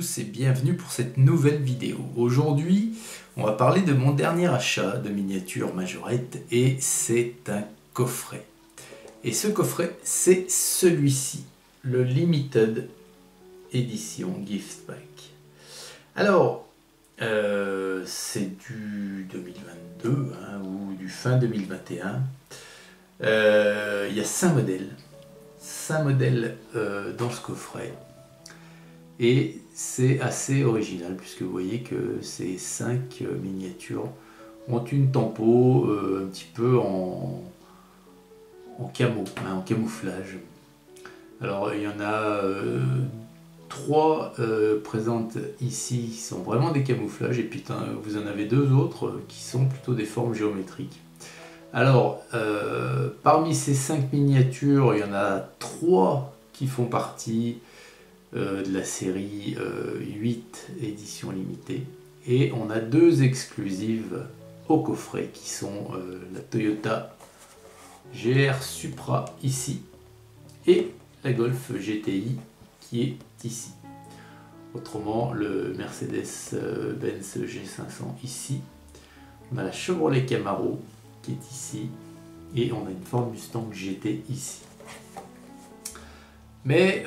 tous et bienvenue pour cette nouvelle vidéo. Aujourd'hui, on va parler de mon dernier achat de miniatures Majorette et c'est un coffret. Et ce coffret, c'est celui-ci, le Limited Edition Gift Pack. Alors, c'est du 2022 ou du fin 2021. Il y a 5 modèles. 5 modèles dans ce coffret. Et c'est assez original puisque vous voyez que ces 5 miniatures ont une tempo un petit peu en camo, en camouflage. Alors il y en a 3 présentes ici qui sont vraiment des camouflages et puis vous en avez 2 autres qui sont plutôt des formes géométriques. Alors parmi ces 5 miniatures, il y en a 3 qui font partie de la série 8 édition limitée et on a 2 exclusives au coffret qui sont la Toyota GR Supra ici et la Golf GTI qui est ici. Autrement le Mercedes-Benz G500 ici, on a la Chevrolet Camaro qui est ici et on a une Ford Mustang GT ici. Mais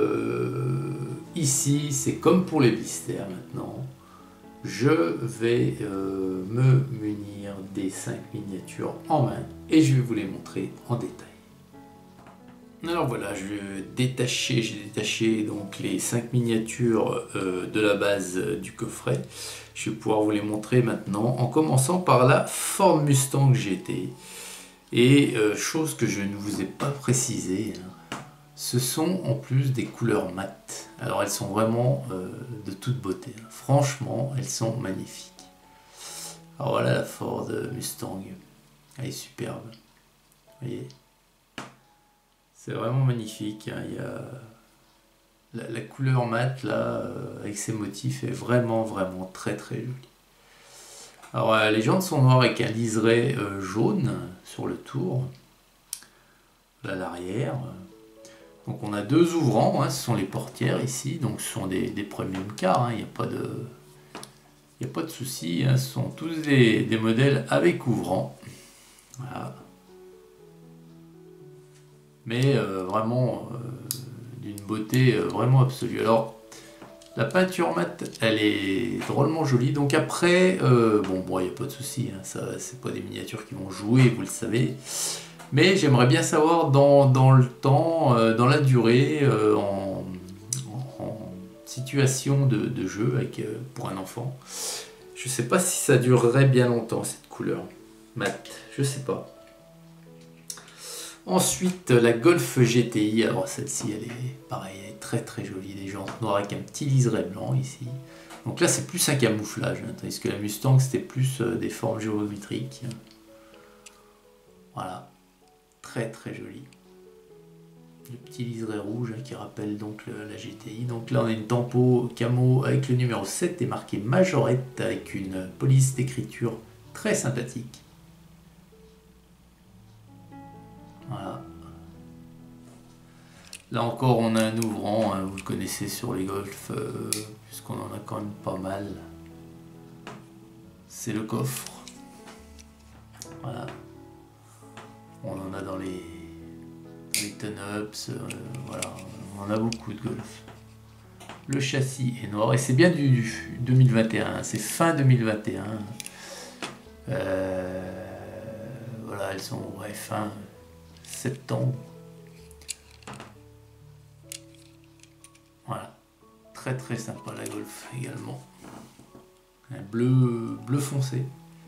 ici, c'est comme pour les blisters maintenant, je vais me munir des 5 miniatures en main et je vais vous les montrer en détail. Alors voilà, j'ai détaché donc les 5 miniatures de la base du coffret. Je vais pouvoir vous les montrer maintenant en commençant par la Ford Mustang GT. Et chose que je ne vous ai pas précisé, ce sont en plus des couleurs mates. Alors elles sont vraiment de toute beauté. Franchement, elles sont magnifiques. Alors voilà la Ford Mustang. Elle est superbe. Vous voyez, c'est vraiment magnifique. Il y a la couleur mate là, avec ses motifs, est vraiment très jolie. Alors les jantes sont noires avec un liseré jaune sur le tour. Là l'arrière. Donc on a 2 ouvrants, ce sont les portières ici, donc ce sont des premium cars, il n'y a pas de souci, ce sont tous des modèles avec ouvrant. Voilà. Mais vraiment d'une beauté vraiment absolue. Alors la peinture mate, elle est drôlement jolie, donc après, bon, il n'y a pas de souci, ça c'est pas des miniatures qui vont jouer, vous le savez. Mais j'aimerais bien savoir dans le temps, dans la durée, en situation de jeu pour un enfant. Je ne sais pas si ça durerait bien longtemps cette couleur mat, je ne sais pas. Ensuite la Golf GTI, alors celle-ci elle est pareil, elle est très jolie, des jantes noires avec un petit liseré blanc ici. Donc là c'est plus un camouflage, tandis que la Mustang c'était plus des formes géométriques. Voilà. Très joli. Le petit liseré rouge qui rappelle donc la GTI. Donc là on a une tempo camo avec le numéro 7 et marqué Majorette avec une police d'écriture très sympathique. Voilà. Là encore on a un ouvrant, vous le connaissez sur les Golf, puisqu'on en a quand même pas mal. C'est le coffre. Voilà. On en a dans les turn-ups, voilà, on en a beaucoup de Golf. Le châssis est noir et c'est bien du 2021, c'est fin 2021. Voilà, elles sont fin septembre. Voilà, très sympa la Golf également. Un bleu foncé.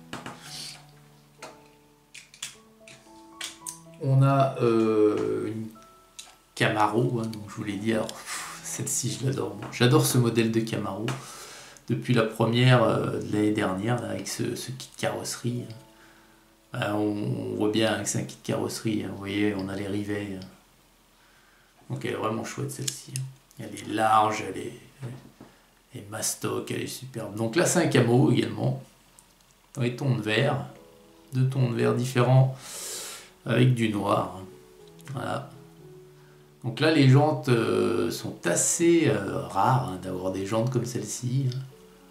On a une Camaro, donc je vous l'ai dit, alors celle-ci je l'adore. J'adore ce modèle de Camaro depuis la première de l'année dernière là, avec ce kit carrosserie. On voit bien que c'est un kit carrosserie, vous voyez, on a les rivets. Donc elle est vraiment chouette celle-ci. Elle est large, elle est mastoc, elle est superbe. Donc là c'est un camo également, dans les tons de vert, 2 tons de vert différents. Avec du noir, voilà. Donc là, les jantes sont assez rares, hein, d'avoir des jantes comme celle-ci. Hein.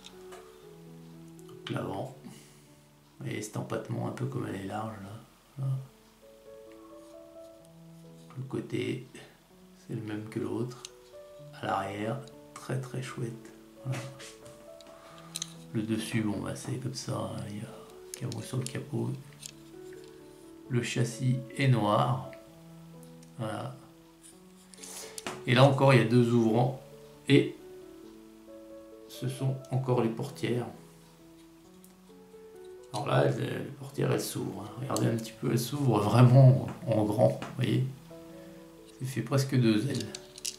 Donc l'avant. Vous voyez cet empattement un peu comme elle est large là. Là. Le côté, c'est le même que l'autre. À l'arrière, très très chouette. Voilà. Le dessus, bon bah c'est comme ça, hein. Il y a camo sur le capot. Le châssis est noir. Voilà. Et là encore, il y a deux ouvrants. Et ce sont encore les portières. Alors là, les portières, elles s'ouvrent. Hein. Regardez un petit peu, elles s'ouvrent vraiment en grand. Vous voyez, ça fait presque 2 ailes.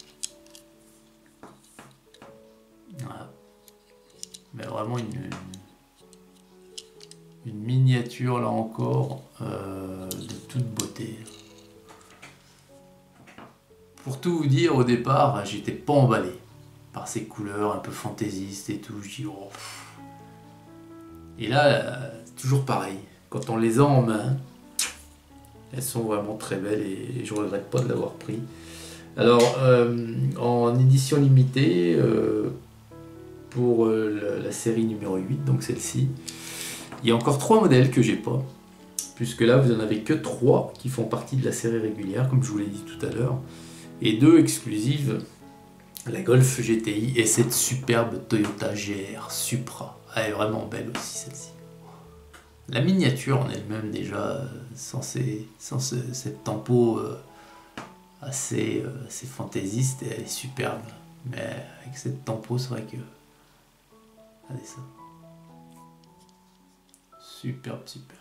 Voilà. Mais vraiment une miniature, là encore, de toute beauté. Pour tout vous dire, au départ, j'étais pas emballé par ces couleurs un peu fantaisistes et tout. Je dis, oh. Et là, toujours pareil. Quand on les a en main, elles sont vraiment très belles et je regrette pas de l'avoir pris. Alors, en édition limitée, pour la série numéro 8, donc celle-ci, il y a encore 3 modèles que j'ai pas. Puisque là, vous en avez que 3 qui font partie de la série régulière, comme je vous l'ai dit tout à l'heure. Et 2 exclusives, la Golf GTI et cette superbe Toyota GR Supra. Elle est vraiment belle aussi celle-ci. La miniature en elle-même déjà, sans cette tempo assez fantaisiste, elle est superbe. Mais avec cette tempo, c'est vrai que... Regardez ça. Superbe, superbe.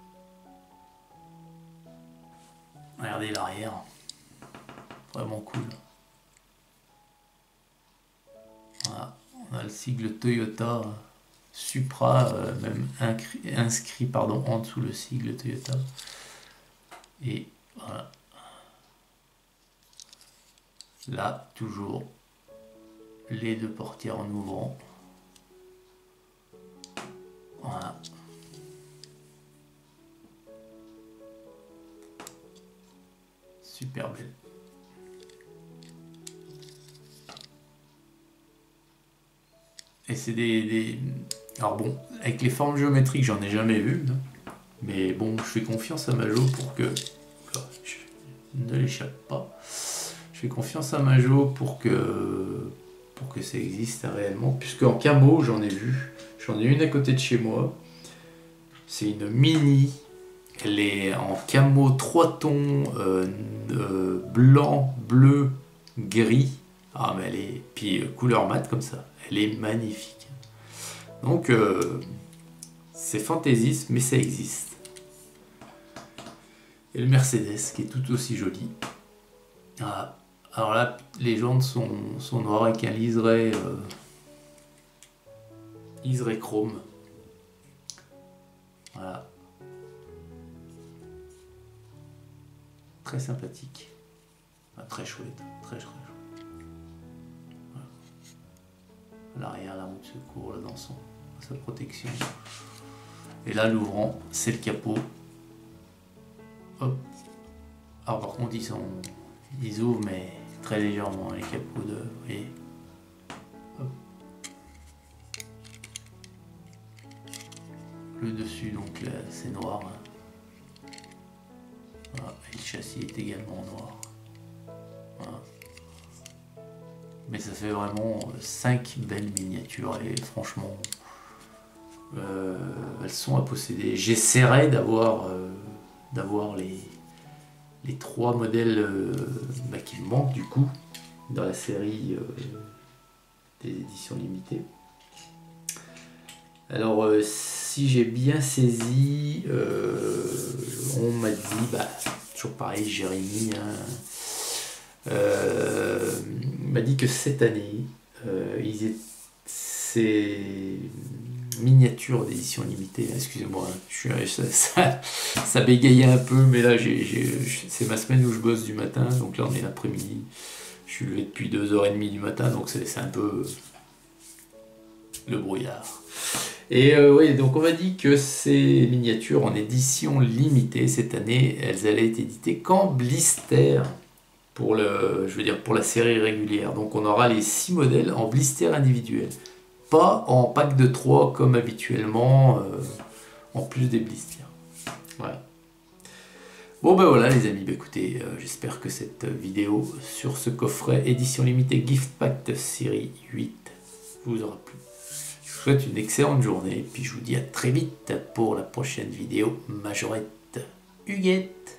Regardez l'arrière. Vraiment cool. Voilà. On a le sigle Toyota Supra, même inscrit pardon, en dessous le sigle Toyota. Et voilà. Là, toujours les 2 portières en ouvrant. Voilà. Super belle. Et c'est Alors bon, avec les formes géométriques, j'en ai jamais vu. Hein. Mais bon, je fais confiance à Majo pour que... Je ne l'échappe pas. Je fais confiance à Majo pour que ça existe réellement. Puisque en camo, j'en ai vu. J'en ai une à côté de chez moi. C'est une mini. Elle est en camo 3 tons, blanc, bleu, gris. Ah mais elle est... Puis couleur mat comme ça. Elle est magnifique. Donc c'est fantaisiste mais ça existe. Et le Mercedes qui est tout aussi joli. Ah, alors là les jantes sont noires avec un liseré chrome. Voilà. Très sympathique. Ah, très chouette. Très chouette. L'arrière, la roue de secours, là, dans sa protection. Et là, l'ouvrant, c'est le capot. Hop. Alors par contre, ils ouvrent, mais très légèrement, les capots de... Vous voyez. Hop. Le dessus, donc là, c'est noir. Voilà. Et le châssis est également noir. Voilà. Mais ça fait vraiment 5 belles miniatures et franchement, elles sont à posséder. J'essaierai d'avoir les 3 modèles qui me manquent du coup dans la série des éditions limitées. Alors si j'ai bien saisi, on m'a dit, toujours pareil, Jérémy, hein, m'a dit que cette année, ces miniatures d'édition limitée, excusez-moi, ça bégayait un peu, mais là c'est ma semaine où je bosse du matin, donc là on est l'après-midi, je suis levé depuis 2h30 du matin, donc c'est un peu le brouillard. Et oui, donc on m'a dit que ces miniatures en édition limitée cette année, elles allaient être éditées qu'en blister pour pour la série régulière. Donc on aura les 6 modèles en blister individuel. Pas en pack de 3 comme habituellement, en plus des blisters. Voilà. Bon ben voilà les amis, écoutez, j'espère que cette vidéo sur ce coffret édition limitée Gift Pack série 8 vous aura plu. Je vous souhaite une excellente journée, et puis je vous dis à très vite pour la prochaine vidéo Majorette Huguette.